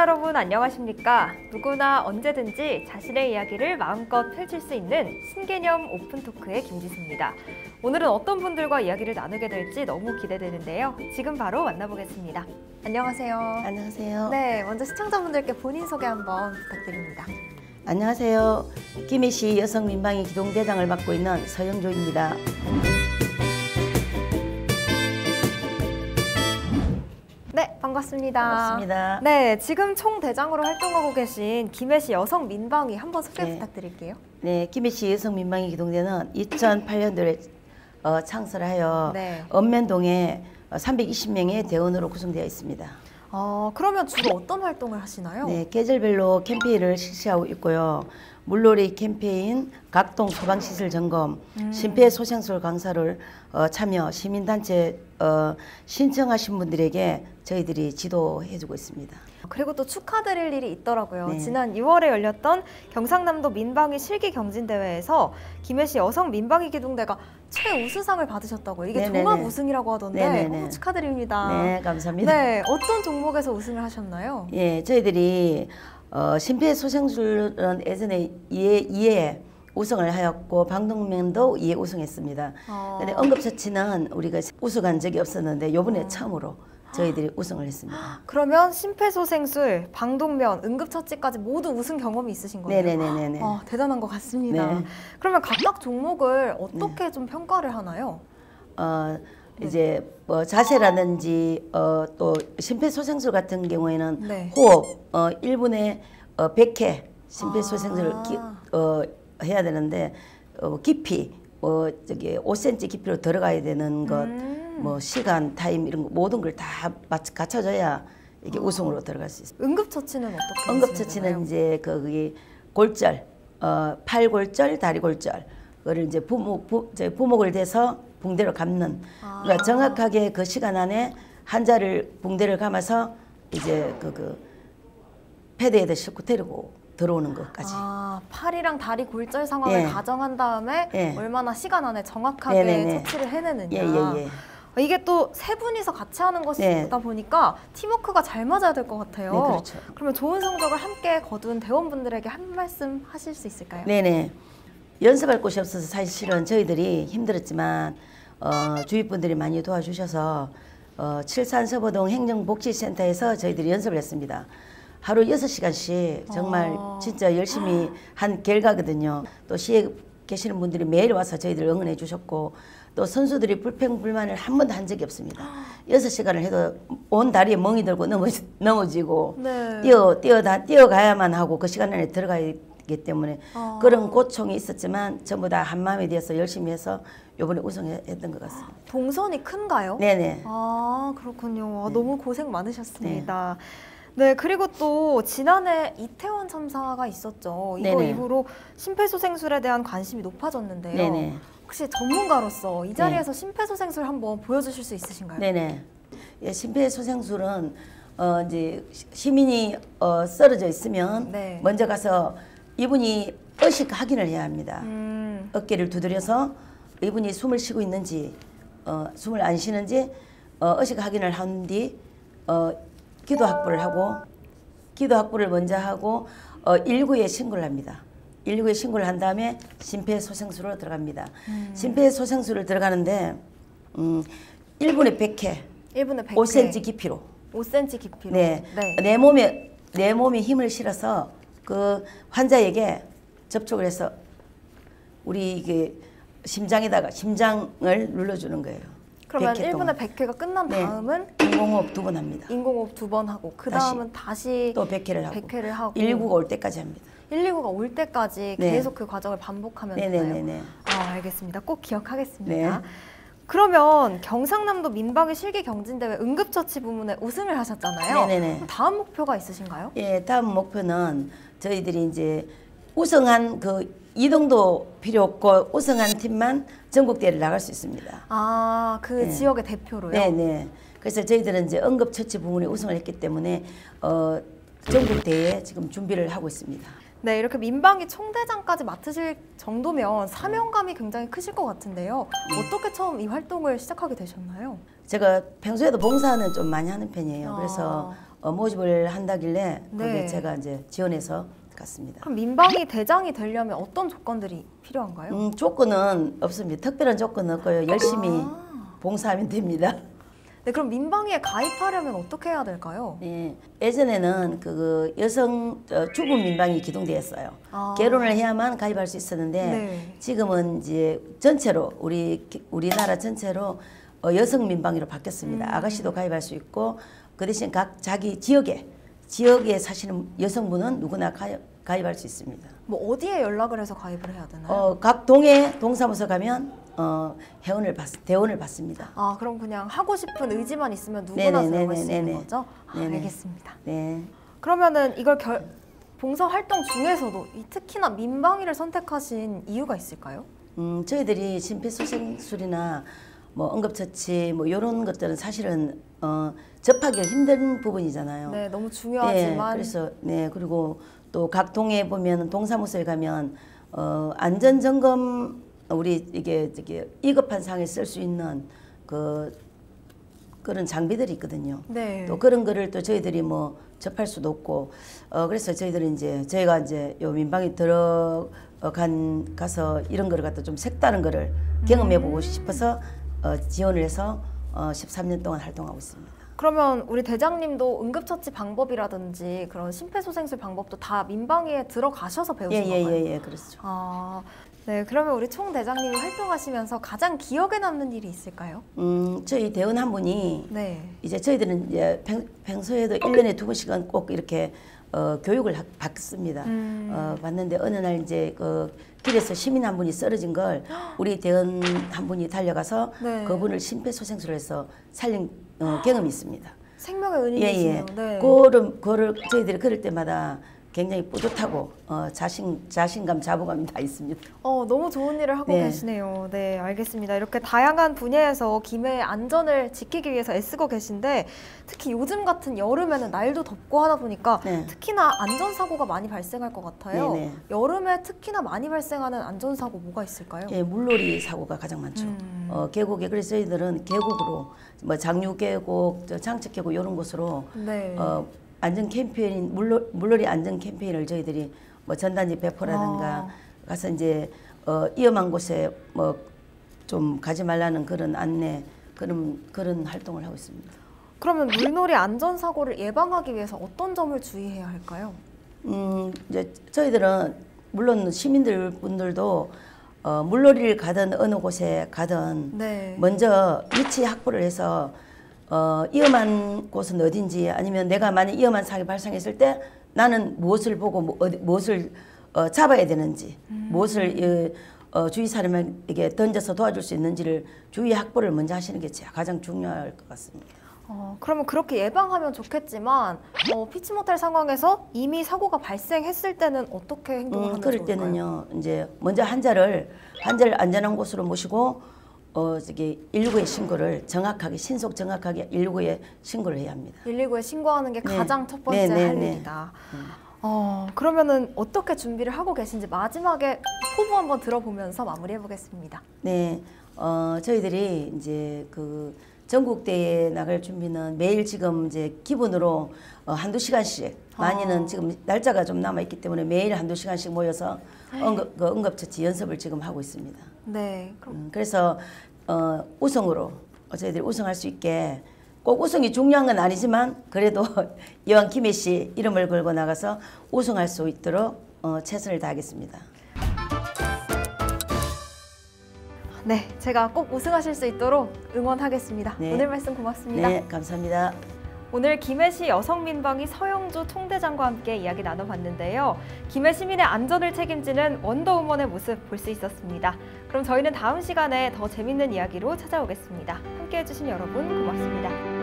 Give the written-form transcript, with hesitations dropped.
여러분 안녕하십니까? 누구나 언제든지 자신의 이야기를 마음껏 펼칠 수 있는 신개념 오픈토크의 김지수입니다. 오늘은 어떤 분들과 이야기를 나누게 될지 너무 기대되는데요. 지금 바로 만나보겠습니다. 안녕하세요. 안녕하세요. 네, 먼저 시청자분들께 본인 소개 한번 부탁드립니다. 안녕하세요. 김해시 여성민방위 기동대장을 맡고 있는 서영조입니다. 네, 반갑습니다. 반갑습니다. 네, 지금 총대장으로 활동하고 계신 김해시 여성민방위 한번 소개 부탁드릴게요. 네, 김해시 여성민방위 기동대는 2008년도에 창설하여 네. 읍면동에 320명의 대원으로 구성되어 있습니다. 그러면 주로 어떤 활동을 하시나요? 네, 계절별로 캠페인을 실시하고 있고요. 물놀이 캠페인, 각동 소방시설 점검, 심폐소생술 강사를 참여 시민단체 신청하신 분들에게 저희들이 지도해주고 있습니다. 그리고 또 축하드릴 일이 있더라고요. 네. 지난 2월에 열렸던 경상남도 민방위 실기 경진대회에서 김해시 여성 민방위 기동대가 최우수상을 받으셨다고요. 이게 네네네. 종합 우승이라고 하던데 네네네. 축하드립니다. 네, 감사합니다. 네, 어떤 종목에서 우승을 하셨나요? 예, 저희들이 심폐소생술은 예전에 2회 우승을 하였고 방독면도 2회 우승했습니다. 근데 응급처치는 우리가 우승한 적이 없었는데 이번에 처음으로 저희들이 우승을 했습니다. 그러면 심폐소생술, 방독면, 응급처치까지 모두 우승 경험이 있으신 거네요. 네네네네. 대단한 것 같습니다. 네. 그러면 각각 종목을 어떻게 좀 평가를 하나요? 이제 뭐 자세라든지 또 심폐소생술 같은 경우에는 네. 호흡 1분에 100회 심폐소생술을 해야 되는데 깊이 저기 5cm 깊이로 들어가야 되는 것, 뭐 시간, 타임 이런 거 모든 걸 다 갖춰져야 이게 우승으로 들어갈 수 있습니다. 응급처치는 어떻게 응급처치는 이제 거기 골절, 팔골절, 다리골절, 그걸 이제 부목을 대서 붕대로 감는. 그러니까 정확하게 그 시간 안에 환자를 붕대를 감아서 이제 그 패드에다 싣고 데리고 들어오는 것까지. 팔이랑 다리 골절 상황을 예. 가정한 다음에 예. 얼마나 시간 안에 정확하게 네네네. 처치를 해내느냐. 예. 이게 또 세 분이서 같이 하는 것이다 네. 보니까 팀워크가 잘 맞아야 될 것 같아요. 네, 그렇죠. 그러면 좋은 성적을 함께 거둔 대원분들에게 한 말씀 하실 수 있을까요? 네네. 연습할 곳이 없어서 사실은 저희들이 힘들었지만 주위 분들이 많이 도와주셔서 칠산서보동 행정복지센터에서 저희들이 연습을 했습니다. 하루 6시간씩 정말 진짜 열심히 한 결과거든요. 또 시에 계시는 분들이 매일 와서 저희들 응원해 주셨고 또 선수들이 불평불만을 한 번도 한 적이 없습니다. 6시간을 해도 온 다리에 멍이 들고 넘어지고 네. 뛰어가야만 하고 그 시간 안에 들어가기 때문에 그런 고충이 있었지만 전부 다 한마음이 되어서 열심히 해서 이번에 우승했던 것 같습니다. 동선이 큰가요? 네네. 그렇군요. 너무 고생 많으셨습니다. 네, 그리고 또 지난해 이태원 참사가 있었죠. 이거 네네. 이후로 심폐소생술에 대한 관심이 높아졌는데요. 네네. 혹시 전문가로서 이 자리에서 심폐소생술 한번 보여주실 수 있으신가요? 네네. 예, 심폐소생술은 이제 시민이 쓰러져 있으면 네. 먼저 가서 이분이 의식 확인을 해야 합니다. 어깨를 두드려서 이분이 숨을 쉬고 있는지 숨을 안 쉬는지 의식 확인을 한 뒤 기도 확보를 먼저 하고 119에 신고를 합니다. 119에 신고를 한 다음에 심폐소생술로 들어갑니다. 심폐소생술을 들어가는데 1분에 100회, 1분에 100회. 5cm 깊이로. 5cm 깊이로. 네. 내 몸에 힘을 실어서 그 환자에게 접촉을 해서 우리 이게 심장에다가 심장을 눌러주는 거예요. 그러면 100회 1분에 100회가 끝난 다음은 인공호흡 2번 합니다. 인공호흡 2번 하고 그 다음은 다시 또 100회를 하고 100회를 하고 119가 올 때까지 합니다. 119가 올 때까지 네. 계속 그 과정을 반복하면 되나요? 네네네. 알겠습니다. 꼭 기억하겠습니다. 네. 그러면 경상남도 민방위 실기 경진대회 응급처치 부문에 우승을 하셨잖아요. 네네네. 그럼 다음 목표가 있으신가요? 예, 다음 목표는 저희들이 이제 우승한 그 이동도 필요 없고 우승한 팀만 전국대회를 나갈 수 있습니다. 그 네. 지역의 대표로요? 네네. 그래서 저희들은 이제 응급처치 부문에 우승을 했기 때문에 전국대회에 지금 준비를 하고 있습니다. 네, 이렇게 민방위 총대장까지 맡으실 정도면 사명감이 굉장히 크실 것 같은데요. 어떻게 처음 이 활동을 시작하게 되셨나요? 제가 평소에도 봉사는 좀 많이 하는 편이에요. 그래서 모집을 한다길래 네. 거기에 제가 이제 지원해서 갔습니다. 그럼 민방위 대장이 되려면 어떤 조건들이 필요한가요? 조건은 없습니다. 특별한 조건은 없고요. 열심히 봉사하면 됩니다. 네, 그럼 민방위에 가입하려면 어떻게 해야 될까요? 네, 예전에는 그 여성 주부 민방위 기동대였어요. 결혼을 해야만 가입할 수 있었는데 네. 지금은 이제 전체로 우리나라 전체로 여성 민방위로 바뀌었습니다. 아가씨도 가입할 수 있고 그 대신 각 자기 지역에 사시는 여성분은 누구나 가입할 수 있습니다. 뭐 어디에 연락을 해서 가입을 해야 되나요? 각 동에 동사무소 가면 대원을 받습니다. 아, 그럼 그냥 하고 싶은 의지만 있으면 누구나 들어갈 수 있는 거죠? 아, 알겠습니다. 네. 그러면은 이걸 봉사 활동 중에서도 특히나 민방위를 선택하신 이유가 있을까요? 저희들이 심폐소생술이나 뭐 응급처치 뭐 이런 것들은 사실은 접하기가 힘든 부분이잖아요. 네, 너무 중요하지만. 네, 그래서 그리고 또 각 동에 보면 동사무소에 가면 안전 점검 우리 이게 위급한 상황에 쓸 수 있는 그런 장비들이 있거든요. 네. 또 그런 거를 또 저희들이 뭐 접할 수도 없고 그래서 저희들이 저희가 이제 요 민방위 가서 이런 거를 갖다 좀 색다른 거를 경험해보고 싶어서 지원을 해서 13년 동안 활동하고 있습니다. 그러면 우리 대장님도 응급처치 방법이라든지 그런 심폐소생술 방법도 다 민방위에 들어가셔서 배우신 건가요? 예, 그렇죠. 네, 그러면 우리 총 대장님이 활동하시면서 가장 기억에 남는 일이 있을까요? 저희 대원 한 분이 네. 이제 저희들은 이제 평소에도 1년에 2번씩은 꼭 이렇게 교육을 받습니다. 받는데 어느 날 이제 길에서 시민 한 분이 쓰러진 걸 우리 대원 한 분이 달려가서 네. 그분을 심폐소생술을 해서 살린 경험이 있습니다. 생명의 은인이시네요. 네. 그거를 저희들이 그럴 때마다 굉장히 뿌듯하고 자신감, 자부감이 다 있습니다. 너무 좋은 일을 하고 계시네요. 네, 알겠습니다. 이렇게 다양한 분야에서 김해의 안전을 지키기 위해서 애쓰고 계신데 특히 요즘 같은 여름에는 날도 덥고 하다 보니까 특히나 안전사고가 많이 발생할 것 같아요. 여름에 특히나 많이 발생하는 안전사고 뭐가 있을까요? 예, 물놀이 사고가 가장 많죠. 계곡에 그래서 저희들은 계곡으로 뭐 장류 계곡, 장척 계곡 이런 곳으로 안전 캠페인 물놀이 안전 캠페인을 저희들이 뭐 전단지 배포라든가 가서 이제 위험한 곳에 뭐 좀 가지 말라는 그런 안내 그런 활동을 하고 있습니다. 그러면 물놀이 안전 사고를 예방하기 위해서 어떤 점을 주의해야 할까요? 이제 저희들은 물론 시민분들도 물놀이를 가든 어느 곳에 가든 먼저 위치 확보를 해서 위험한 곳은 어딘지 아니면 내가 만약 위험한 상황이 발생했을 때 나는 무엇을 보고 무엇을 잡아야 되는지 무엇을 주위 사람에게 던져서 도와줄 수 있는지를 주의 확보를 먼저 하시는 게 가장 중요할 것 같습니다. 그러면 그렇게 예방하면 좋겠지만 피치 못할 상황에서 이미 사고가 발생했을 때는 어떻게 행동을 하면 그럴 좋을까요? 때는요, 이제 먼저 환자를 안전한 곳으로 모시고 저기 119에 신고를 신속 정확하게 119에 신고를 해야 합니다. 119에 신고하는 게 가장 첫 번째 할 일이다. 그러면은 어떻게 준비를 하고 계신지 마지막에 포부 한번 들어보면서 마무리해 보겠습니다. 네, 저희들이 이제 전국대회에 나갈 준비는 매일 지금 이제 기본으로 한두 시간씩 많이는 지금 날짜가 좀 남아 있기 때문에 매일 한두 시간씩 모여서 응급처치 연습을 지금 하고 있습니다. 네. 그래서 우승으로 저희들이 우승할 수 있게 꼭 우승이 중요한 건 아니지만 그래도 이왕 김해 씨 이름을 걸고 나가서 우승할 수 있도록 최선을 다하겠습니다. 네, 제가 꼭 우승하실 수 있도록 응원하겠습니다. 오늘 말씀 고맙습니다. 네, 감사합니다. 오늘 김해시 여성민방위 서영주 총대장과 함께 이야기 나눠봤는데요. 김해 시민의 안전을 책임지는 원더우먼의 모습 볼 수 있었습니다. 그럼 저희는 다음 시간에 더 재밌는 이야기로 찾아오겠습니다. 함께해 주신 여러분 고맙습니다.